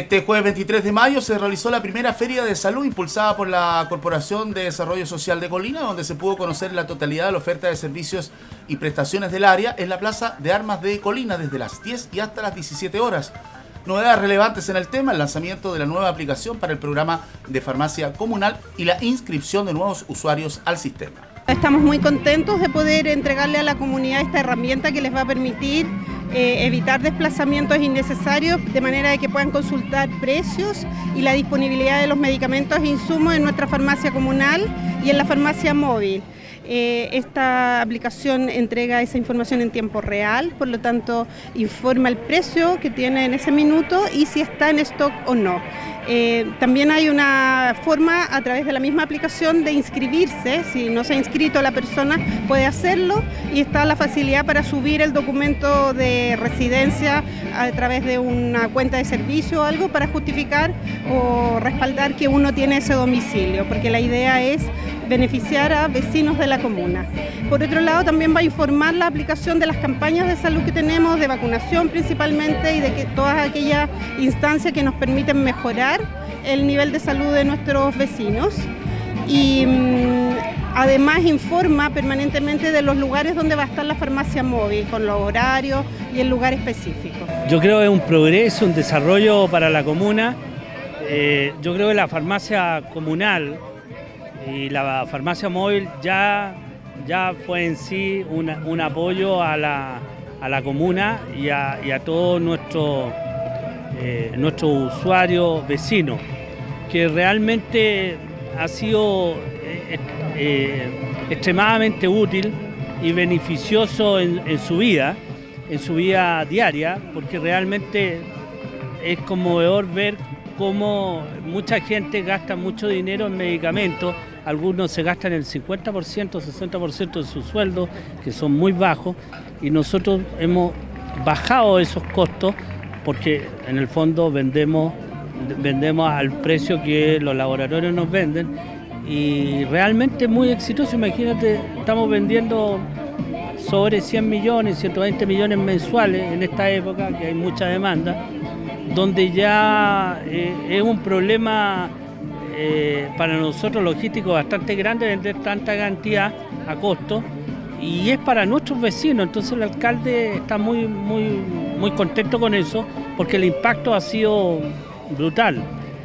Este jueves 23 de mayo se realizó la primera feria de salud impulsada por la Corporación de Desarrollo Social de Colina, donde se pudo conocer la totalidad de la oferta de servicios y prestaciones del área en la Plaza de Armas de Colina desde las 10 y hasta las 17 horas. Novedades relevantes en el tema: el lanzamiento de la nueva aplicación para el programa de farmacia comunal y la inscripción de nuevos usuarios al sistema. Estamos muy contentos de poder entregarle a la comunidad esta herramienta que les va a permitir evitar desplazamientos innecesarios, de manera de que puedan consultar precios y la disponibilidad de los medicamentos e insumos en nuestra farmacia comunal y en la farmacia móvil. Esta aplicación entrega esa información en tiempo real, por lo tanto informa el precio que tiene en ese minuto y si está en stock o no. También hay una forma a través de la misma aplicación de inscribirse. Si no se ha inscrito la persona puede hacerlo, y está la facilidad para subir el documento de residencia a través de una cuenta de servicio o algo para justificar o respaldar que uno tiene ese domicilio, porque la idea es beneficiar a vecinos de la comuna. Por otro lado, también va a informar la aplicación de las campañas de salud que tenemos, de vacunación principalmente, y de que todas aquellas instancias que nos permiten mejorar el nivel de salud de nuestros vecinos. Y además informa permanentemente de los lugares donde va a estar la farmacia móvil, con los horarios y el lugar específico. Yo creo que es un progreso, un desarrollo para la comuna. Yo creo que la farmacia comunal y la farmacia móvil ya fue en sí un apoyo a la comuna y a todos nuestros usuarios vecinos, que realmente ha sido extremadamente útil y beneficioso en su vida diaria, porque realmente es conmovedor ver cómo mucha gente gasta mucho dinero en medicamentos. Algunos se gastan el 50%, 60% de su sueldo, que son muy bajos, y nosotros hemos bajado esos costos porque en el fondo vendemos al precio que los laboratorios nos venden, y realmente muy exitoso. Imagínate, estamos vendiendo sobre 100 millones, 120 millones mensuales en esta época que hay mucha demanda, donde ya es un problema para nosotros logístico bastante grande vender tanta cantidad a costo, y es para nuestros vecinos. Entonces el alcalde está muy contento con eso, porque el impacto ha sido brutal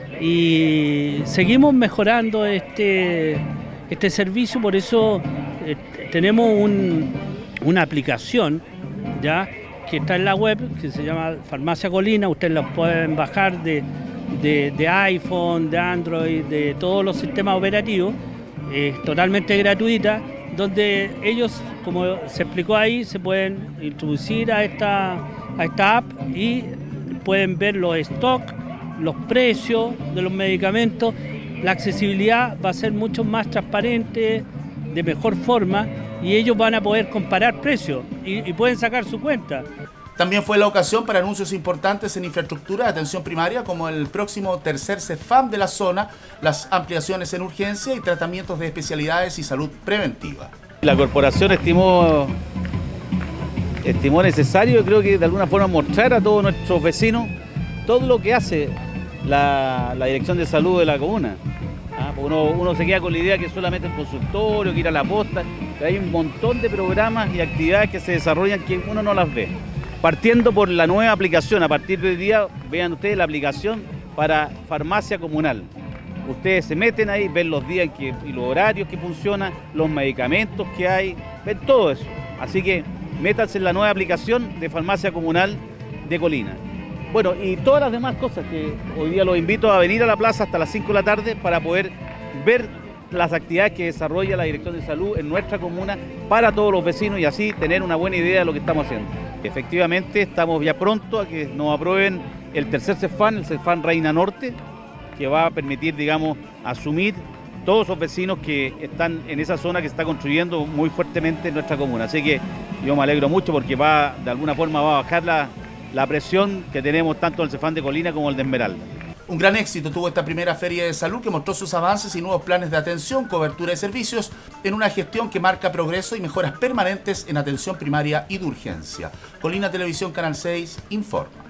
y seguimos mejorando este servicio. Por eso tenemos una aplicación ya que está en la web, que se llama Farmacia Colina. Ustedes la pueden bajar de iPhone, de Android, de todos los sistemas operativos. Es totalmente gratuita, donde ellos, como se explicó ahí, se pueden introducir a esta app y pueden ver los stocks, los precios de los medicamentos. La accesibilidad va a ser mucho más transparente, de mejor forma, y ellos van a poder comparar precios y pueden sacar su cuenta. También fue la ocasión para anuncios importantes en infraestructura de atención primaria, como el próximo tercer CEFAM de la zona, las ampliaciones en urgencia y tratamientos de especialidades y salud preventiva. La corporación estimó necesario, creo que de alguna forma, mostrar a todos nuestros vecinos todo lo que hace la Dirección de Salud de la comuna. Uno se queda con la idea que solamente el consultorio, que ir a la posta, pero hay un montón de programas y actividades que se desarrollan que uno no las ve. Partiendo por la nueva aplicación, a partir de hoy día, vean ustedes la aplicación para farmacia comunal. Ustedes se meten ahí, ven los días y los horarios que funcionan, los medicamentos que hay, ven todo eso. Así que métanse en la nueva aplicación de farmacia comunal de Colina. Bueno, y todas las demás cosas que hoy día los invito a venir a la plaza hasta las 5 de la tarde para poder ver las actividades que desarrolla la Dirección de Salud en nuestra comuna para todos los vecinos, y así tener una buena idea de lo que estamos haciendo. Efectivamente, estamos ya pronto a que nos aprueben el tercer CEFAM, el CEFAM Reina Norte, que va a permitir, digamos, asumir todos esos vecinos que están en esa zona que se está construyendo muy fuertemente en nuestra comuna. Así que yo me alegro mucho, porque de alguna forma va a bajar la presión que tenemos tanto en el CEFAM de Colina como el de Esmeralda. Un gran éxito tuvo esta primera feria de salud, que mostró sus avances y nuevos planes de atención, cobertura de servicios, en una gestión que marca progreso y mejoras permanentes en atención primaria y de urgencia. Colina Televisión, Canal 6, informa.